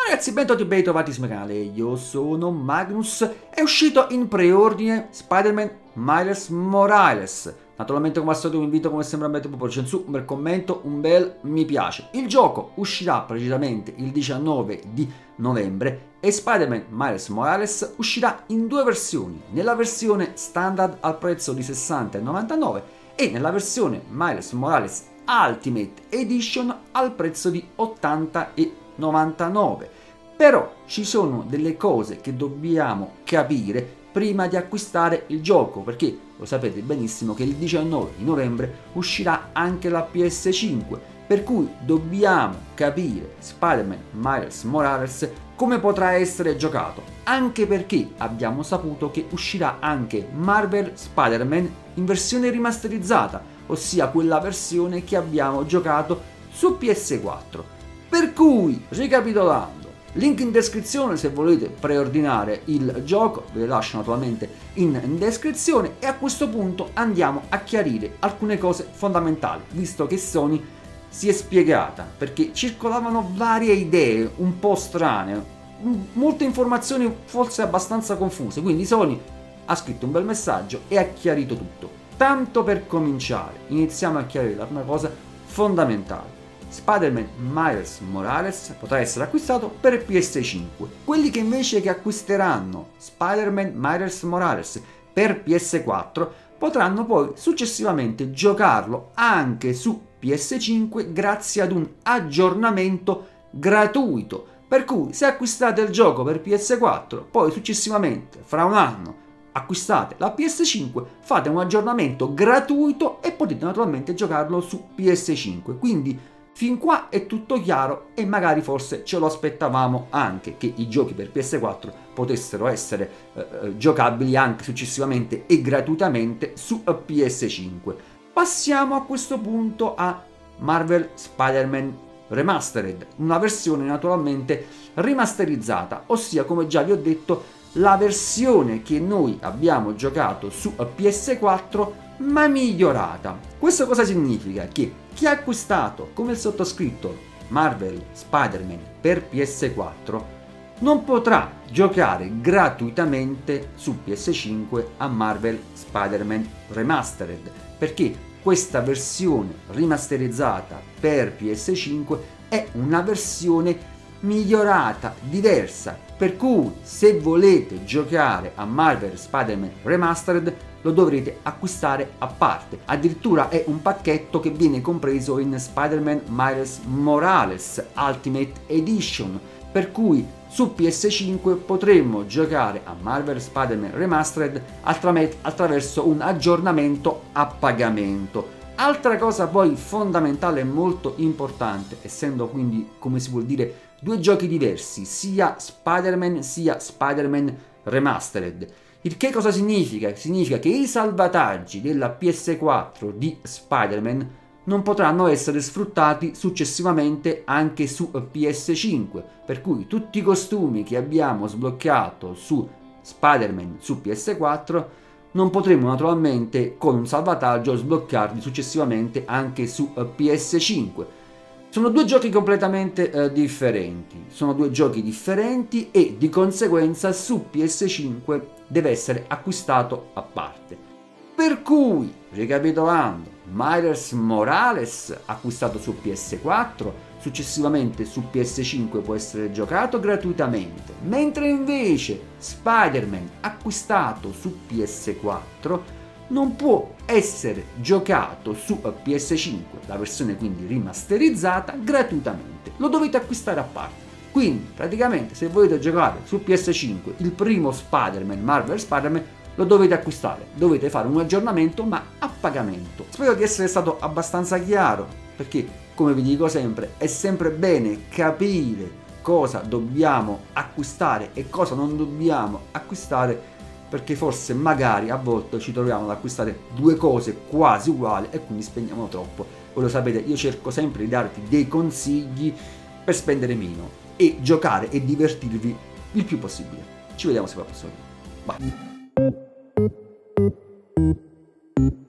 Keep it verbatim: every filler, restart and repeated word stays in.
Ragazzi, bentornati e ben ritrovati sul mio canale, io sono Magnus. È uscito in preordine Spider-Man Miles Morales. Naturalmente, come al solito vi invito come sempre a mettere un po' su, un bel commento, un bel mi piace. Il gioco uscirà precisamente il diciannove di novembre e Spider-Man Miles Morales uscirà in due versioni, nella versione standard al prezzo di sessanta e novantanove e nella versione Miles Morales Ultimate Edition al prezzo di ottanta e novantanove. Però ci sono delle cose che dobbiamo capire prima di acquistare il gioco, perché lo sapete benissimo che il diciannove di novembre uscirà anche la P S cinque, per cui dobbiamo capire Spider-Man Miles Morales come potrà essere giocato, anche perché abbiamo saputo che uscirà anche Marvel Spider-Man in versione rimasterizzata, ossia quella versione che abbiamo giocato su P S quattro. Per cui, ricapitolando, link in descrizione se volete preordinare il gioco, ve le lascio naturalmente in descrizione, e a questo punto andiamo a chiarire alcune cose fondamentali, visto che Sony si è spiegata, perché circolavano varie idee un po' strane, molte informazioni forse abbastanza confuse, quindi Sony ha scritto un bel messaggio e ha chiarito tutto. Tanto per cominciare, iniziamo a chiarire una cosa fondamentale. Spider-Man Miles Morales potrà essere acquistato per P S cinque. Quelli che invece che acquisteranno Spider-Man Miles Morales per P S quattro potranno poi successivamente giocarlo anche su P S cinque grazie ad un aggiornamento gratuito. Per cui se acquistate il gioco per P S quattro, poi successivamente fra un anno acquistate la P S cinque, fate un aggiornamento gratuito e potete naturalmente giocarlo su P S cinque. Quindi fin qua è tutto chiaro e magari forse ce lo aspettavamo anche che i giochi per P S quattro potessero essere eh, giocabili anche successivamente e gratuitamente su P S cinque. Passiamo a questo punto a Marvel Spider-Man Remastered, una versione naturalmente rimasterizzata, ossia come già vi ho detto la versione che noi abbiamo giocato su P S quattro ma migliorata. Questo cosa significa? Che chi ha acquistato come il sottoscritto Marvel Spider-Man per P S quattro non potrà giocare gratuitamente su P S cinque a Marvel Spider-Man Remastered, perché questa versione rimasterizzata per P S cinque è una versione migliorata, diversa, per cui se volete giocare a Marvel Spider-Man Remastered lo dovrete acquistare a parte. Addirittura è un pacchetto che viene compreso in Spider-Man Miles Morales Ultimate Edition, per cui su P S cinque potremmo giocare a Marvel Spider-Man Remastered attraverso un aggiornamento a pagamento. Altra cosa poi fondamentale e molto importante, essendo quindi, come si vuol dire, due giochi diversi, sia Spider-Man sia Spider-Man Remastered. Il che cosa significa? Significa che i salvataggi della P S quattro di Spider-Man non potranno essere sfruttati successivamente anche su P S cinque, per cui tutti i costumi che abbiamo sbloccato su Spider-Man su P S quattro non potremo naturalmente con un salvataggio sbloccarli successivamente anche su P S cinque. Sono due giochi completamente eh, differenti, sono due giochi differenti e di conseguenza su P S cinque deve essere acquistato a parte. Per cui, ricapitolando, Miles Morales acquistato su P S quattro, successivamente su P S cinque può essere giocato gratuitamente, mentre invece Spider-Man acquistato su P S quattro non può essere giocato su P S cinque, la versione quindi rimasterizzata, gratuitamente, lo dovete acquistare a parte. Quindi praticamente se volete giocare su P S cinque il primo Spider-Man, Marvel Spider-Man, lo dovete acquistare, dovete fare un aggiornamento ma a pagamento. Spero di essere stato abbastanza chiaro, perché come vi dico sempre è sempre bene capire cosa dobbiamo acquistare e cosa non dobbiamo acquistare, perché forse magari a volte ci troviamo ad acquistare due cose quasi uguali e quindi spendiamo troppo. Voi lo sapete, io cerco sempre di darvi dei consigli per spendere meno e giocare e divertirvi il più possibile. Ci vediamo se va prossimo video. Bye.